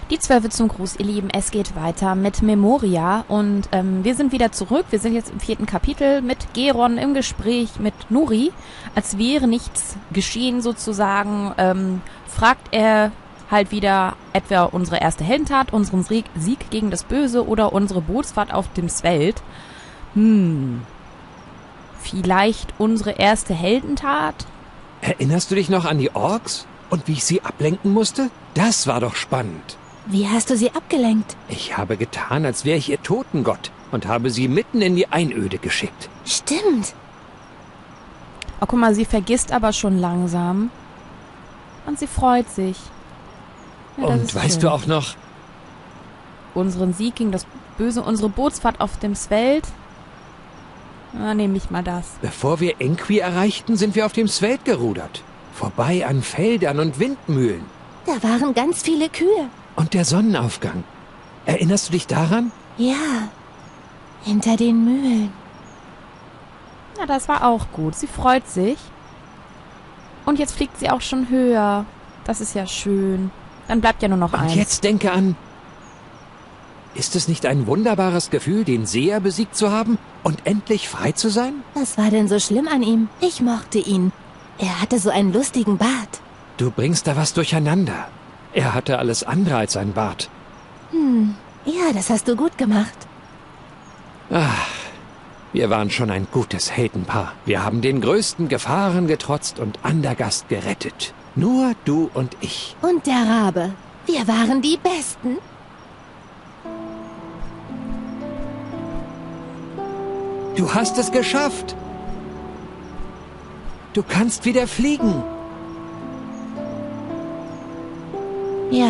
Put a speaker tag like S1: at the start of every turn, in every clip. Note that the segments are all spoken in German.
S1: Die Zwölfe zum Gruß, ihr Lieben. Es geht weiter mit Memoria und wir sind wieder zurück. Wir sind jetzt im 4. Kapitel mit Geron im Gespräch mit Nuri. Als wäre nichts geschehen sozusagen, fragt er halt wieder etwa unsere erste Heldentat, unseren Sieg gegen das Böse oder unsere Bootsfahrt auf dem Sveld. Vielleicht unsere erste Heldentat?
S2: Erinnerst du dich noch an die Orks? Und wie ich sie ablenken musste? Das war doch spannend.
S3: Wie hast du sie abgelenkt?
S2: Ich habe getan, als wäre ich ihr Totengott und habe sie mitten in die Einöde geschickt.
S3: Stimmt.
S1: Oh, guck mal, sie vergisst aber schon langsam. Und sie freut sich. Ja,
S2: und weißt du auch noch...
S1: Unseren Sieg gegen das Böse, unsere Bootsfahrt auf dem Sveld? Nehme ich mal das.
S2: Bevor wir Enqui erreichten, sind wir auf dem Sveld gerudert. Vorbei an Feldern und Windmühlen.
S3: Da waren ganz viele Kühe.
S2: Und der Sonnenaufgang. Erinnerst du dich daran?
S3: Ja, hinter den Mühlen.
S1: Na, das war auch gut. Sie freut sich. Und jetzt fliegt sie auch schon höher. Das ist ja schön. Dann bleibt ja nur noch eins.
S2: Und jetzt denke an... Ist es nicht ein wunderbares Gefühl, den Seher besiegt zu haben und endlich frei zu sein?
S3: Was war denn so schlimm an ihm? Ich mochte ihn. Er hatte so einen lustigen Bart.
S2: Du bringst da was durcheinander. Er hatte alles andere als ein Bart.
S3: Ja, das hast du gut gemacht.
S2: Ach, wir waren schon ein gutes Heldenpaar. Wir haben den größten Gefahren getrotzt und Andergast gerettet. Nur du und ich.
S3: Und der Rabe. Wir waren die Besten.
S2: Du hast es geschafft. Du kannst wieder fliegen.
S3: Ja,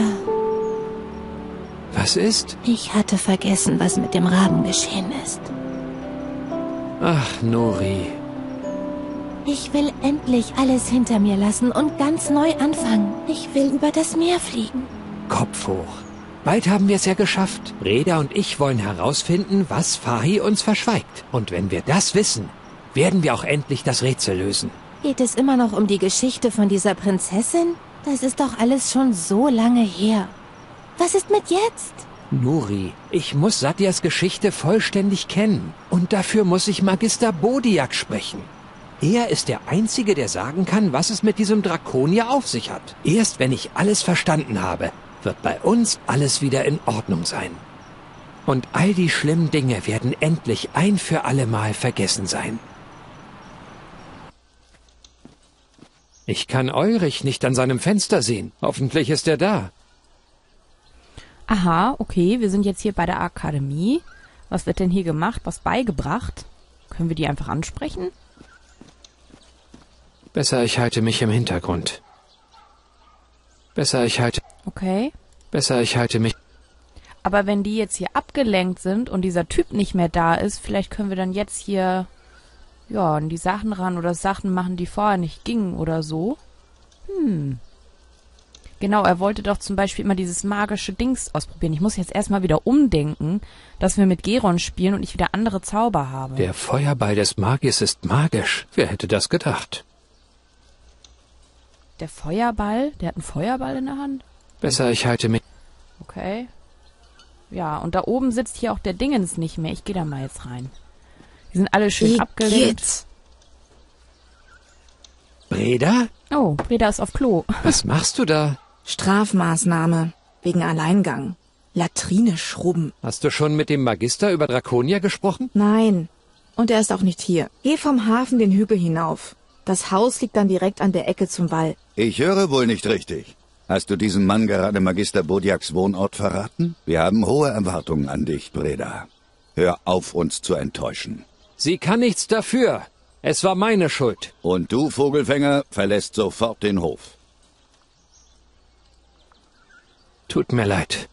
S2: Was ist?
S3: ich hatte vergessen, was mit dem Raben geschehen ist.
S2: Ach, Nuri.
S3: Ich will endlich alles hinter mir lassen und ganz neu anfangen. Ich will über das Meer fliegen.
S2: Kopf hoch. Bald haben wir es ja geschafft. Breda und ich wollen herausfinden, was Fahi uns verschweigt. Und wenn wir das wissen, werden wir auch endlich das Rätsel lösen.
S3: Geht es immer noch um die Geschichte von dieser Prinzessin? Das ist doch alles schon so lange her. Was ist mit jetzt?
S2: Nuri, ich muss Satyas Geschichte vollständig kennen. Und dafür muss ich Magister Bodiak sprechen. Er ist der Einzige, der sagen kann, was es mit diesem Drakonier auf sich hat. Erst wenn ich alles verstanden habe, wird bei uns alles wieder in Ordnung sein. Und all die schlimmen Dinge werden endlich ein für alle Mal vergessen sein. Ich kann Eurich nicht an seinem Fenster sehen. Hoffentlich ist er da.
S1: Aha, okay, wir sind jetzt hier bei der Akademie. Was wird denn hier gemacht? Was beigebracht? Können wir die einfach ansprechen?
S2: Besser, ich halte mich im Hintergrund.
S1: Okay.
S2: Besser, ich halte mich...
S1: Aber wenn die jetzt hier abgelenkt sind und dieser Typ nicht mehr da ist, vielleicht können wir dann jetzt hier, ja, an die Sachen ran oder Sachen machen, die vorher nicht gingen oder so. Genau, er wollte doch zum Beispiel immer dieses magische Dings ausprobieren. Ich muss jetzt erstmal wieder umdenken, dass wir mit Geron spielen und ich wieder andere Zauber habe.
S2: Der Feuerball des Magiers ist magisch. Wer hätte das gedacht?
S1: Der Feuerball? Der hat einen Feuerball in der Hand?
S2: Besser, ich halte mich...
S1: Okay. Ja, und da oben sitzt hier auch der Dingens nicht mehr. Ich gehe da mal jetzt rein. Die sind alle schön abgelenkt.
S2: Breda?
S1: Oh, Breda ist auf Klo.
S2: Was machst du da?
S4: Strafmaßnahme wegen Alleingang. Latrine schrubben.
S2: Hast du schon mit dem Magister über Draconia gesprochen?
S4: Nein. Und er ist auch nicht hier. Geh vom Hafen den Hügel hinauf. Das Haus liegt dann direkt an der Ecke zum Wall.
S5: Ich höre wohl nicht richtig. Hast du diesem Mann gerade Magister Bodiaks Wohnort verraten? Wir haben hohe Erwartungen an dich, Breda. Hör auf, uns zu enttäuschen.
S2: Sie kann nichts dafür. Es war meine Schuld.
S5: Und du, Vogelfänger, verlässt sofort den Hof.
S2: Tut mir leid.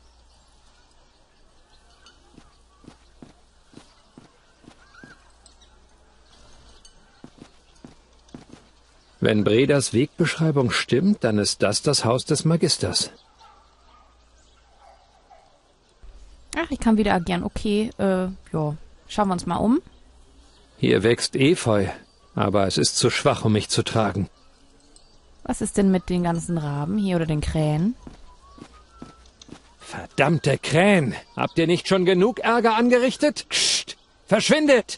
S2: Wenn Bredas Wegbeschreibung stimmt, dann ist das Haus des Magisters.
S1: Ach, ich kann wieder agieren. Okay, ja. Schauen wir uns mal um.
S2: Hier wächst Efeu, aber es ist zu schwach, um mich zu tragen.
S1: Was ist denn mit den ganzen Raben hier oder den Krähen?
S2: Verdammte Krähen! Habt ihr nicht schon genug Ärger angerichtet? Psst! Verschwindet!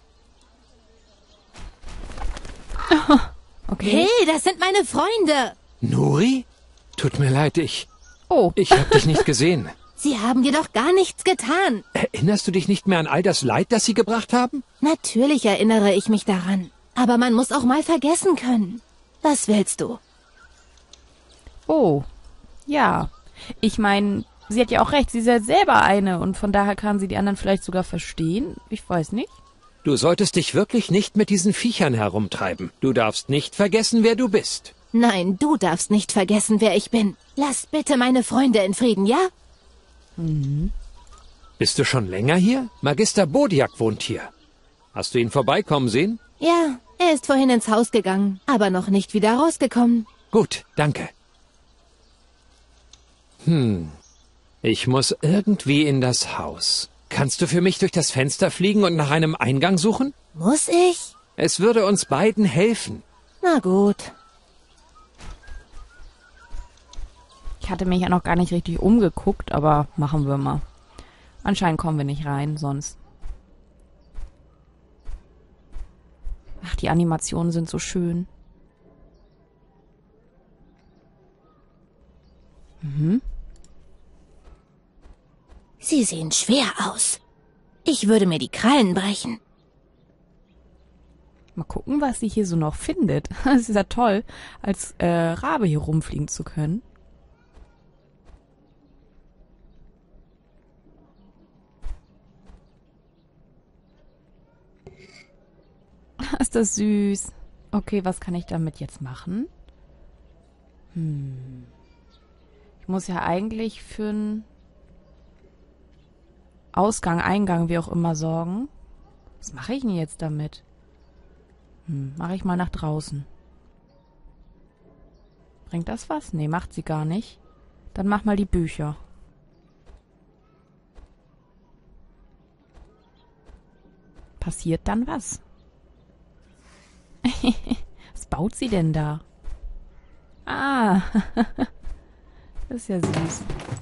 S1: Okay.
S3: Hey, das sind meine Freunde.
S2: Nuri? Tut mir leid, ich
S1: Oh,
S2: hab dich nicht gesehen.
S3: Sie haben dir doch gar nichts getan.
S2: Erinnerst du dich nicht mehr an all das Leid, das sie gebracht haben?
S3: Natürlich erinnere ich mich daran. Aber man muss auch mal vergessen können. Was willst du?
S1: oh. Ja. Ich meine, sie hat ja auch recht. Sie ist ja selber eine und von daher kann sie die anderen vielleicht sogar verstehen. Ich weiß nicht.
S2: Du solltest dich wirklich nicht mit diesen Viechern herumtreiben. Du darfst nicht vergessen, wer du bist.
S3: Nein, du darfst nicht vergessen, wer ich bin. Lass bitte meine Freunde in Frieden, ja?
S2: Bist du schon länger hier? Magister Bodiak wohnt hier. Hast du ihn vorbeikommen sehen?
S3: Ja, er ist vorhin ins Haus gegangen, aber noch nicht wieder rausgekommen.
S2: Gut, danke. Ich muss irgendwie in das Haus. Kannst du für mich durch das Fenster fliegen und nach einem Eingang suchen?
S3: Muss ich?
S2: Es würde uns beiden helfen.
S3: Na gut.
S1: Ich hatte mich ja noch gar nicht richtig umgeguckt, aber machen wir mal. Anscheinend kommen wir nicht rein, sonst. Ach, die Animationen sind so schön.
S3: Sie sehen schwer aus. Ich würde mir die Krallen brechen.
S1: Mal gucken, was sie hier so noch findet. Es ist ja toll, als Rabe hier rumfliegen zu können. Ist das süß. Okay, was kann ich damit jetzt machen? Ich muss ja eigentlich für einen Ausgang, Eingang, wie auch immer, sorgen. Was mache ich denn jetzt damit? Mache ich mal nach draußen. Bringt das was? Nee, macht sie gar nicht. Dann mach mal die Bücher. Passiert dann was? Was baut sie denn da? Ah, das ist ja süß.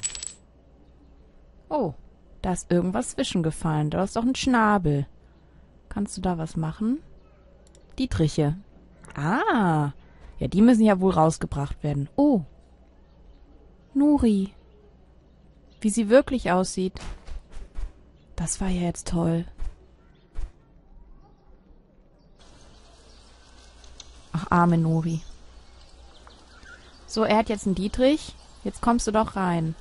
S1: Oh, da ist irgendwas zwischengefallen. Da ist doch ein Schnabel. Kannst du da was machen? Dietriche. Ah, ja, die müssen ja wohl rausgebracht werden. Oh, Nuri. Wie sie wirklich aussieht. Das war ja jetzt toll. Ach, arme Nuri. So, er hat jetzt einen Dietrich. Jetzt kommst du doch rein.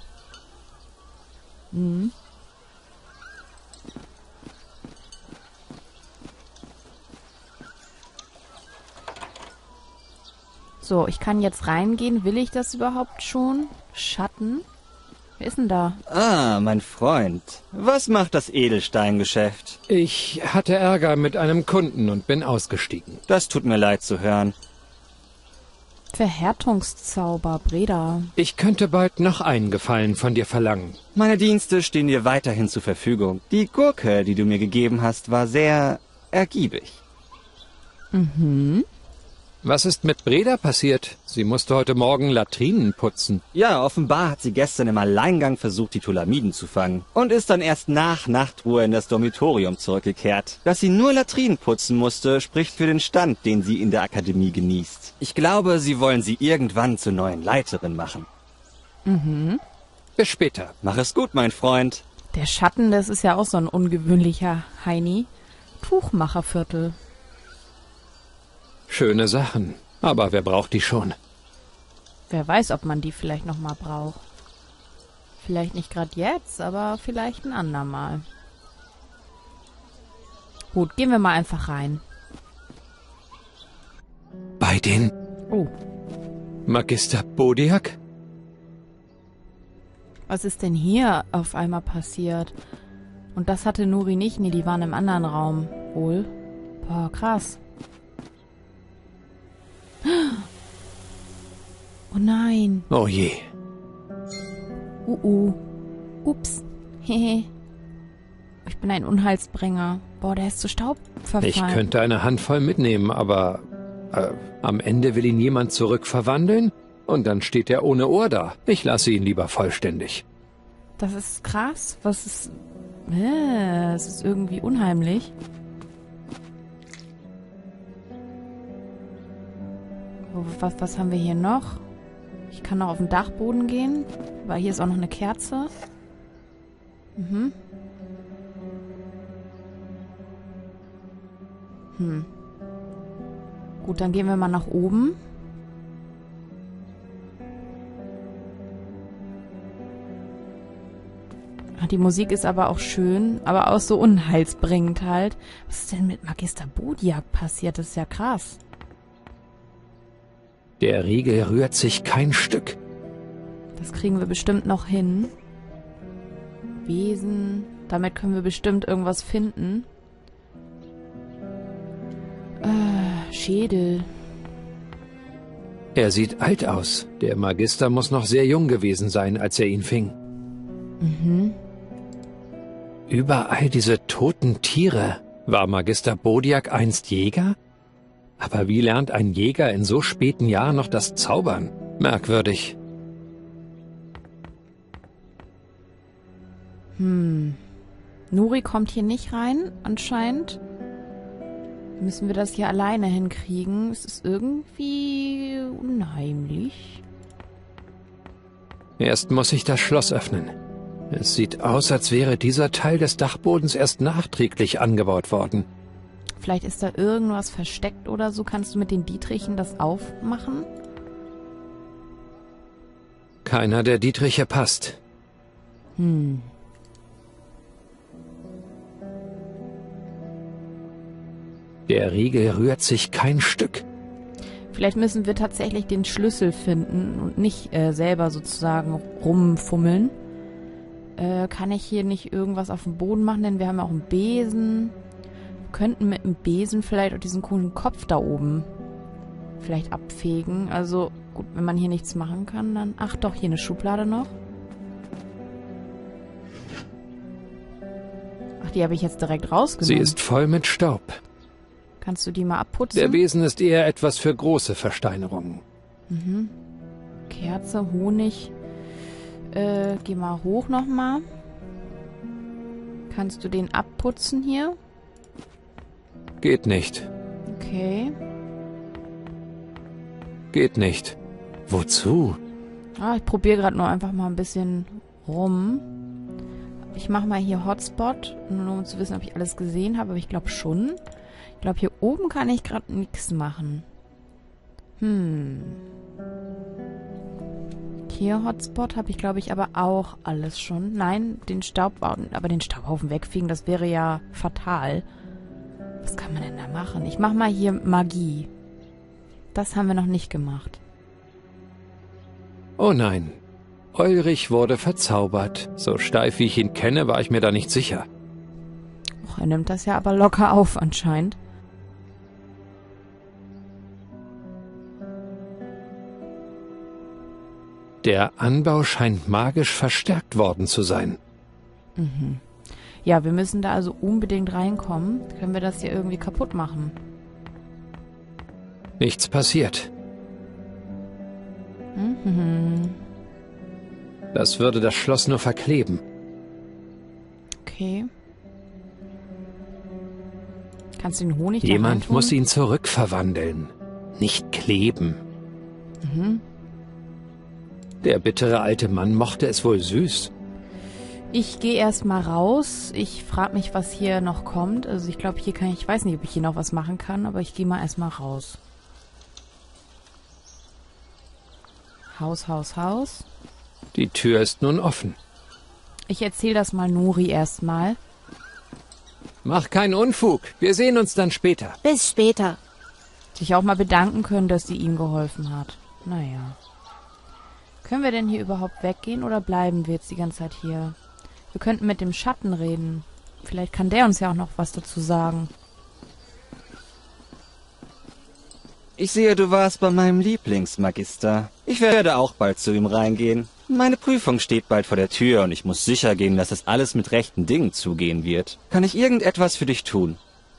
S1: So, ich kann jetzt reingehen. Will ich das überhaupt schon? Schatten? Wer ist denn da?
S6: Ah, mein Freund. Was macht das Edelsteingeschäft?
S2: Ich hatte Ärger mit einem Kunden und bin ausgestiegen.
S6: Das tut mir leid zu hören.
S1: Verhärtungszauber, Breda.
S2: Ich könnte bald noch einen Gefallen von dir verlangen.
S6: Meine Dienste stehen dir weiterhin zur Verfügung. Die Gurke, die du mir gegeben hast, war sehr ergiebig.
S2: Was ist mit Breda passiert? Sie musste heute Morgen Latrinen putzen.
S6: Ja, offenbar hat sie gestern im Alleingang versucht, die Tulamiden zu fangen. Und ist dann erst nach Nachtruhe in das Dormitorium zurückgekehrt. Dass sie nur Latrinen putzen musste, spricht für den Stand, den sie in der Akademie genießt. Ich glaube, sie wollen sie irgendwann zur neuen Leiterin machen.
S2: Bis später.
S6: Mach es gut, mein Freund.
S1: Der Schatten, das ist ja auch so ein ungewöhnlicher Heini. Tuchmacherviertel.
S2: Schöne Sachen. Aber wer braucht die schon?
S1: Wer weiß, ob man die vielleicht noch mal braucht. Vielleicht nicht gerade jetzt, aber vielleicht ein andermal. Gut, gehen wir mal einfach rein.
S2: Bei den
S1: Oh,
S2: Magister Bodiak?
S1: was ist denn hier auf einmal passiert? Und das hatte Nuri nicht? Nee, die waren im anderen Raum. Wohl. Boah, krass. Oh nein.
S2: Oh je.
S1: Ups. Hehe. Ich bin ein Unheilsbringer. Boah, der ist zu Staub verfallen.
S2: Ich könnte eine Handvoll mitnehmen, aber am Ende will ihn jemand zurückverwandeln und dann steht er ohne Ohr da. Ich lasse ihn lieber vollständig.
S1: Das ist krass. Was ist... es ist irgendwie unheimlich. Was haben wir hier noch? Ich kann noch auf den Dachboden gehen, weil hier ist auch noch eine Kerze. Mhm. Gut, dann gehen wir mal nach oben. Ach, die Musik ist aber auch schön, aber auch so unheilsbringend halt. Was ist denn mit Magister Bodiak passiert? Das ist ja krass.
S2: Der Riegel rührt sich kein Stück.
S1: Das kriegen wir bestimmt noch hin. Besen. Damit können wir bestimmt irgendwas finden. Schädel.
S2: Er sieht alt aus. Der Magister muss noch sehr jung gewesen sein, als er ihn fing.
S1: Mhm.
S2: Überall diese toten Tiere. War Magister Bodiak einst Jäger? Aber wie lernt ein Jäger in so späten Jahren noch das Zaubern? Merkwürdig.
S1: Nuri kommt hier nicht rein, anscheinend. Müssen wir das hier alleine hinkriegen? Es ist irgendwie unheimlich.
S2: Erst muss ich das Schloss öffnen. Es sieht aus, als wäre dieser Teil des Dachbodens erst nachträglich angebaut worden.
S1: Vielleicht ist da irgendwas versteckt oder so. Kannst du mit den Dietrichen das aufmachen?
S2: Keiner der Dietriche passt. Der Riegel rührt sich kein Stück.
S1: Vielleicht müssen wir tatsächlich den Schlüssel finden und nicht selber sozusagen rumfummeln. Kann ich hier nicht irgendwas auf dem Boden machen, denn wir haben ja auch einen Besen. Wir könnten mit dem Besen vielleicht auch diesen coolen Kopf da oben vielleicht abfegen. Also gut, wenn man hier nichts machen kann, dann... Ach doch, hier eine Schublade noch. Ach, die habe ich jetzt direkt rausgenommen.
S2: Sie ist voll mit Staub.
S1: Kannst du die mal abputzen?
S2: Der Besen ist eher etwas für große Versteinerungen.
S1: Kerze, Honig. Geh mal hoch nochmal. Kannst du den abputzen hier?
S2: Geht nicht.
S1: Okay.
S2: Geht nicht. Wozu?
S1: Ich probiere gerade nur einfach mal ein bisschen rum. Ich mache mal hier Hotspot, nur um zu wissen, ob ich alles gesehen habe, aber ich glaube schon. Ich glaube, hier oben kann ich gerade nichts machen. Hier Hotspot habe ich, glaube ich, aber auch alles schon. Nein, aber den Staubhaufen wegfegen, das wäre ja fatal. Was kann man denn da machen? Ich mache mal hier Magie. Das haben wir noch nicht gemacht.
S2: Oh nein. Ulrich wurde verzaubert. So steif wie ich ihn kenne, war ich mir da nicht sicher.
S1: Er nimmt das ja aber locker auf anscheinend.
S2: Der Anbau scheint magisch verstärkt worden zu sein.
S1: Ja, wir müssen da also unbedingt reinkommen. Können wir das hier irgendwie kaputt machen?
S2: Nichts passiert. Das würde das Schloss nur verkleben.
S1: Okay. Kannst du den Honig da
S2: Jemand
S1: reintun?
S2: muss ihn zurückverwandeln. Nicht kleben. Der bittere alte Mann mochte es wohl süß.
S1: Ich gehe erstmal raus. Ich frage mich, was hier noch kommt. Also ich glaube, hier kann ich weiß nicht, ob ich hier noch was machen kann, aber ich gehe mal erstmal raus. Haus.
S2: Die Tür ist nun offen.
S1: Ich erzähle das mal Nuri erstmal.
S2: Mach keinen Unfug. Wir sehen uns dann später.
S3: Bis später.
S1: Sich auch mal bedanken können, dass sie ihm geholfen hat. Naja. Können wir denn hier überhaupt weggehen oder bleiben wir jetzt die ganze Zeit hier? Wir könnten mit dem Schatten reden. Vielleicht kann der uns ja auch noch was dazu sagen.
S6: Ich sehe, du warst bei meinem Lieblingsmagister. Ich werde auch bald zu ihm reingehen. Meine Prüfung steht bald vor der Tür und ich muss sicher gehen, dass das alles mit rechten Dingen zugehen wird. Kann ich irgendetwas für dich tun?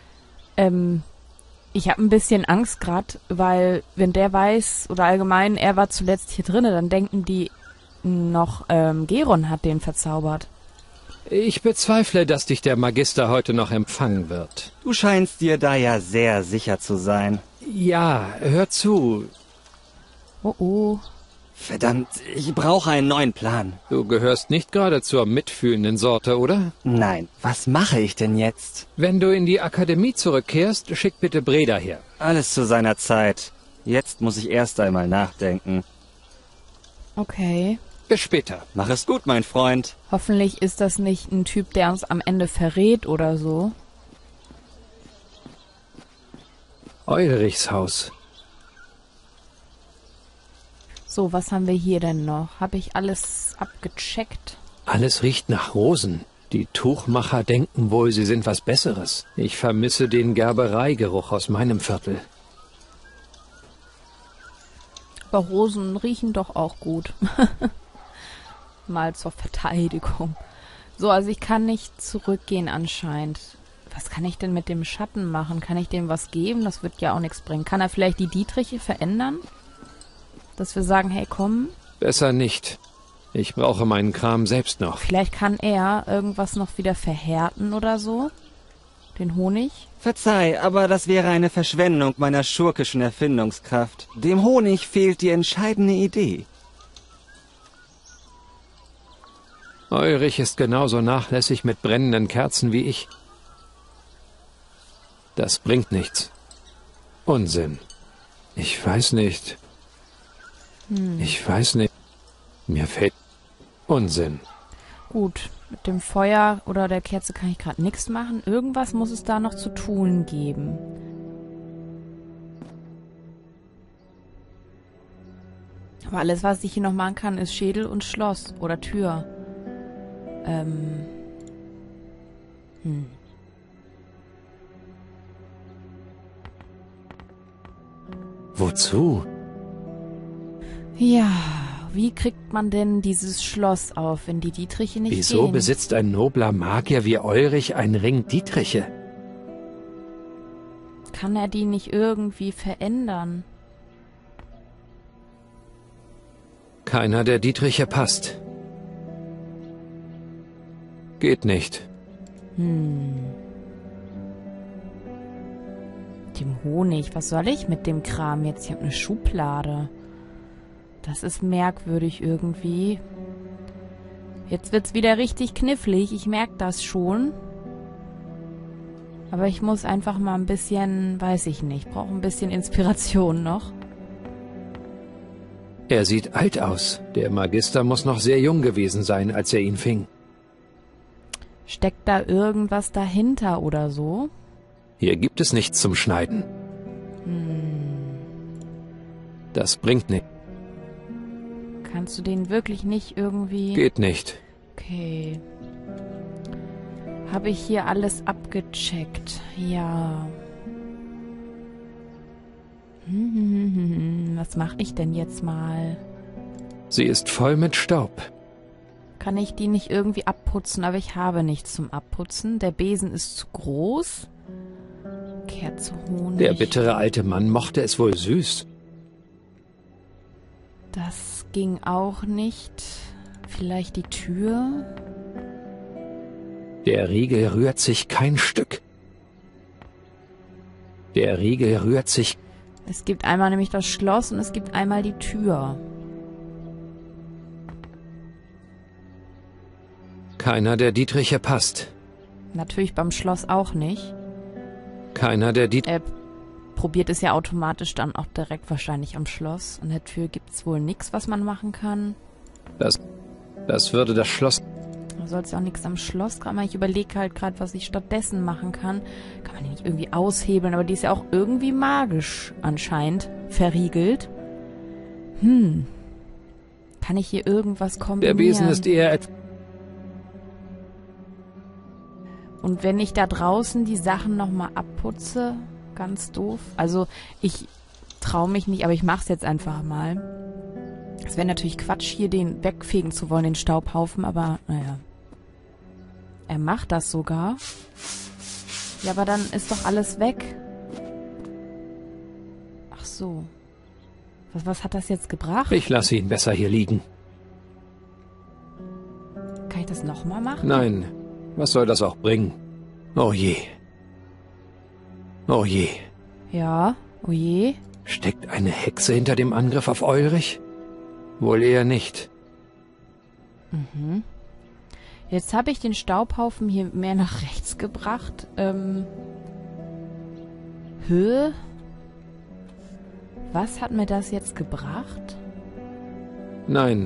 S1: Ich habe ein bisschen Angst gerade, weil wenn der weiß, oder allgemein, er war zuletzt hier drinne, dann denken die, noch Geron hat den verzaubert.
S2: Ich bezweifle, dass dich der Magister heute noch empfangen wird.
S6: Du scheinst dir da ja sehr sicher zu sein.
S2: Ja, hör zu.
S1: Oh oh.
S6: Verdammt, ich brauche einen neuen Plan.
S2: Du gehörst nicht gerade zur mitfühlenden Sorte, oder?
S6: Nein, was mache ich denn jetzt?
S2: Wenn du in die Akademie zurückkehrst, schick bitte Breda her.
S6: Alles zu seiner Zeit. Jetzt muss ich erst einmal nachdenken.
S1: Okay.
S2: Bis später.
S6: Mach es gut, mein Freund.
S1: Hoffentlich ist das nicht ein Typ, der uns am Ende verrät oder so.
S2: Eurichs Haus.
S1: So, was haben wir hier denn noch? Habe ich alles abgecheckt?
S2: Alles riecht nach Rosen. Die Tuchmacher denken wohl, sie sind was Besseres. Ich vermisse den Gerbereigeruch aus meinem Viertel.
S1: Aber Rosen riechen doch auch gut. Mal zur Verteidigung. So, also ich kann nicht zurückgehen anscheinend. Was kann ich denn mit dem Schatten machen? Kann ich dem was geben? Das wird ja auch nichts bringen. Kann er vielleicht die Dietriche verändern? Dass wir sagen, hey, komm.
S2: Besser nicht. Ich brauche meinen Kram selbst noch.
S1: Vielleicht kann er irgendwas noch wieder verhärten oder so. Den Honig.
S6: Verzeih, aber das wäre eine Verschwendung meiner schurkischen Erfindungskraft. Dem Honig fehlt die entscheidende Idee.
S2: Eurich ist genauso nachlässig mit brennenden Kerzen wie ich. Das bringt nichts. Unsinn. Ich weiß nicht. Ich weiß nicht. Mir fällt Unsinn.
S1: Gut, mit dem Feuer oder der Kerze kann ich gerade nichts machen. Irgendwas muss es da noch zu tun geben. Aber alles, was ich hier noch machen kann, ist Schädel und Schloss oder Tür.
S2: Wozu?
S1: Ja, wie kriegt man denn dieses Schloss auf, wenn die Dietriche nicht
S2: Wieso
S1: gehen?
S2: besitzt ein nobler Magier wie Eurich einen Ring Dietriche?
S1: Kann er die nicht irgendwie verändern?
S2: Keiner der Dietriche passt. Geht nicht.
S1: Dem Honig. Was soll ich mit dem Kram jetzt? Ich habe eine Schublade. Das ist merkwürdig irgendwie. Jetzt wird's wieder richtig knifflig. Ich merke das schon. Aber ich muss einfach mal ein bisschen, weiß ich nicht, brauche ein bisschen Inspiration noch.
S2: Er sieht alt aus. Der Magister muss noch sehr jung gewesen sein, als er ihn fing.
S1: Steckt da irgendwas dahinter oder so?
S2: Hier gibt es nichts zum Schneiden. Das bringt nichts.
S1: Kannst du den wirklich nicht irgendwie...
S2: Geht nicht.
S1: Okay. Habe ich hier alles abgecheckt? Ja. Was mache ich denn jetzt mal?
S2: Sie ist voll mit Staub.
S1: Kann ich die nicht irgendwie abputzen? Aber ich habe nichts zum Abputzen. Der Besen ist zu groß. Kerze, Honig.
S2: Der bittere alte Mann mochte es wohl süß.
S1: Das ging auch nicht. Vielleicht die Tür?
S2: Der Riegel rührt sich kein Stück. Der Riegel rührt sich...
S1: Es gibt einmal nämlich das Schloss und es gibt einmal die Tür.
S2: Keiner der Dietriche passt.
S1: Natürlich beim Schloss auch nicht.
S2: Keiner der Dietriche...
S1: Probiert es ja automatisch dann auch direkt wahrscheinlich am Schloss. An der Tür gibt es wohl nichts, was man machen kann.
S2: Das würde das Schloss...
S1: Da soll es ja auch nichts am Schloss dran machen. Ich überlege halt gerade, was ich stattdessen machen kann. Kann man die nicht irgendwie aushebeln, aber die ist ja auch irgendwie magisch anscheinend verriegelt. Kann ich hier irgendwas kombinieren?
S2: Der Besen ist eher...
S1: Und wenn ich da draußen die Sachen nochmal abputze, ganz doof. Also ich traue mich nicht, aber ich mache es jetzt einfach mal. Es wäre natürlich Quatsch, hier den wegfegen zu wollen, den Staubhaufen, aber naja. Er macht das sogar. Ja, aber dann ist doch alles weg. Ach so. Was hat das jetzt gebracht?
S2: Ich lasse ihn besser hier liegen.
S1: das nochmal machen?
S2: Nein, was soll das auch bringen? Oh je. Oh je.
S1: Ja, oh je.
S2: Steckt eine Hexe hinter dem Angriff auf Ulrich? Wohl eher nicht.
S1: Jetzt habe ich den Staubhaufen hier mehr nach rechts gebracht. Was hat mir das jetzt gebracht?
S2: Nein.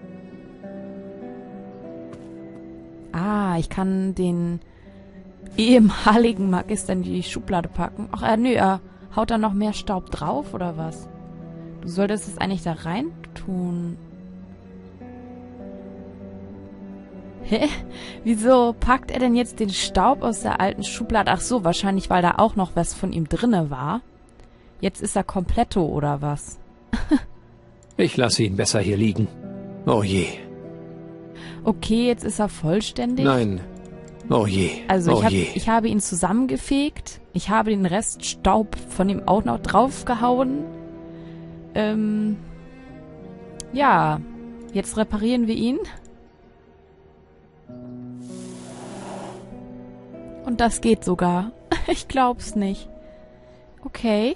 S1: Ah, ich kann den ehemaligen Magister in die Schublade packen. Ach, nö, er haut da noch mehr Staub drauf, oder was? Du solltest es eigentlich da rein tun. Hä? Wieso packt er denn jetzt den Staub aus der alten Schublade? Ach so, wahrscheinlich, weil da auch noch was von ihm drinne war. Jetzt ist er kompletto, oder was?
S2: Ich lasse ihn besser hier liegen. Oh je.
S1: Okay, jetzt ist er vollständig.
S2: Nein. Oh je.
S1: Also
S2: oh je.
S1: ich habe ihn zusammengefegt. Ich habe den Rest Staub von ihm auch noch draufgehauen. Ja, jetzt reparieren wir ihn. Und das geht sogar. Ich glaub's nicht. Okay.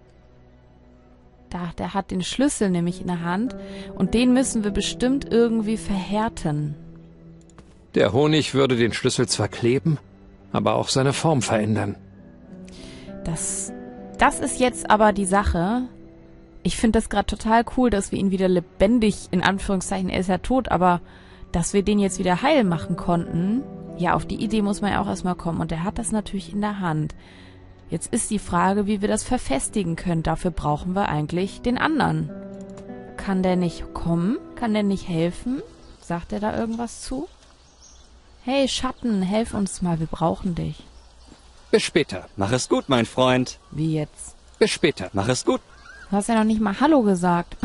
S1: Der hat den Schlüssel nämlich in der Hand. Und den müssen wir bestimmt irgendwie verhärten.
S2: Der Honig würde den Schlüssel zwar kleben, aber auch seine Form verändern.
S1: Das ist jetzt aber die Sache. Ich finde das gerade total cool, dass wir ihn wieder lebendig, in Anführungszeichen, er ist ja tot, aber dass wir den jetzt wieder heil machen konnten. Ja, auf die Idee muss man ja auch erstmal kommen. Und er hat das natürlich in der Hand. Jetzt ist die Frage, wie wir das verfestigen können. Dafür brauchen wir eigentlich den anderen. Kann der nicht kommen? Kann der nicht helfen? Sagt er da irgendwas zu? Hey, Schatten, helf uns mal, wir brauchen dich.
S2: Bis später.
S6: Mach es gut, mein Freund.
S1: Wie jetzt?
S2: Bis später.
S6: Mach es gut.
S1: Du hast ja noch nicht mal Hallo gesagt.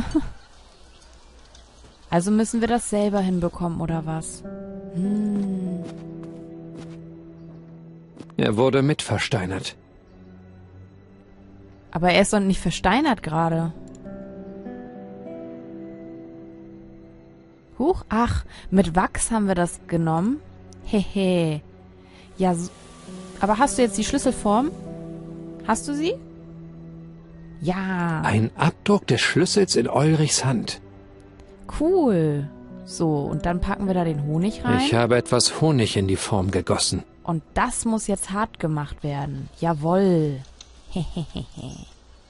S1: Also müssen wir das selber hinbekommen, oder was?
S2: Er wurde mitversteinert.
S1: Aber er ist doch nicht versteinert gerade. Huch, ach, mit Wachs haben wir das genommen. Hehe. Ja, aber hast du jetzt die Schlüsselform? Hast du sie? Ja.
S2: Ein Abdruck des Schlüssels in Ulrichs Hand.
S1: Cool. So, und dann packen wir da den Honig rein.
S2: Ich habe etwas Honig in die Form gegossen.
S1: Und das muss jetzt hart gemacht werden. Jawohl. Hehehe.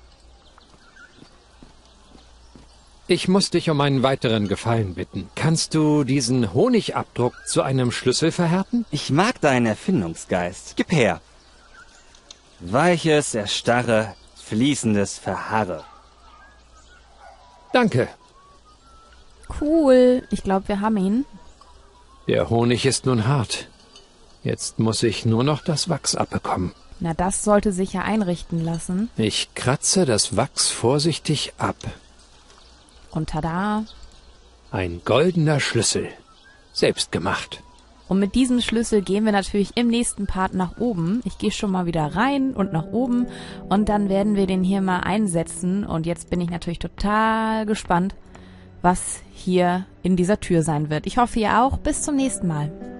S2: Ich muss dich um einen weiteren Gefallen bitten. Kannst du diesen Honigabdruck zu einem Schlüssel verhärten?
S6: Ich mag deinen Erfindungsgeist. Gib her. Weiches, erstarre, fließendes Verharre.
S2: Danke.
S1: Cool. Ich glaube, wir haben ihn.
S2: Der Honig ist nun hart. Jetzt muss ich nur noch das Wachs abbekommen.
S1: Na, das sollte sich ja einrichten lassen.
S2: Ich kratze das Wachs vorsichtig ab.
S1: Und tada.
S2: Ein goldener Schlüssel. Selbst gemacht.
S1: Und mit diesem Schlüssel gehen wir natürlich im nächsten Part nach oben. Ich gehe schon mal wieder rein und nach oben. Und dann werden wir den hier mal einsetzen. Und jetzt bin ich natürlich total gespannt, was hier in dieser Tür sein wird. Ich hoffe, ihr auch. Bis zum nächsten Mal.